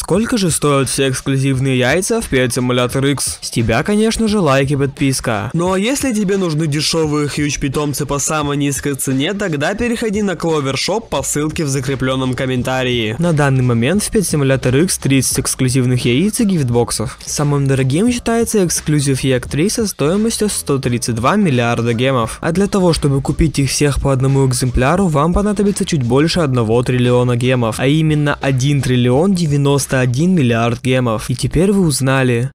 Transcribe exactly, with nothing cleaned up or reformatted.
Сколько же стоят все эксклюзивные яйца в Pet Simulator X? С тебя, конечно же, лайк и подписка. Ну а если тебе нужны дешевые хьюч питомцы по самой низкой цене, тогда переходи на Clover Shop по ссылке в закрепленном комментарии. На данный момент в Pet Simulator X тридцать эксклюзивных яиц и гифтбоксов. Самым дорогим считается эксклюзив и три со стоимостью сто тридцать два миллиарда гемов. А для того, чтобы купить их всех по одному экземпляру, вам понадобится чуть больше одного триллиона гемов, а именно один триллион девяносто один миллиард гемов. И теперь вы узнали,